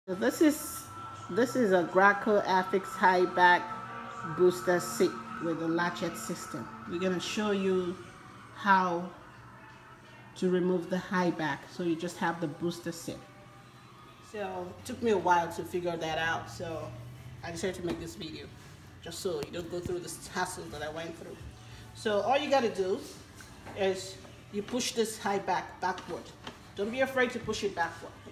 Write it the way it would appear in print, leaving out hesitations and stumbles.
So this is a Graco Affix high back booster seat with a latchet system. We're gonna show you how to remove the high back, so you just have the booster seat. So it took me a while to figure that out, so I decided to make this video just so you don't go through the hassle that I went through. So all you gotta do is you push this high back backward. Don't be afraid to push it backward.